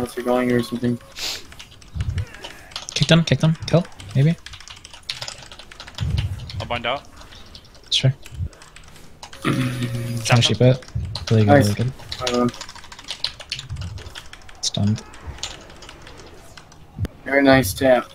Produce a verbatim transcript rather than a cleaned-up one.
unless you're going or something. Kick them, kick them, kill, maybe? I'll bind out. Sure. Tap Finish them. your bit. Really good, Nice. really good. Uh, Stunned. very nice tap.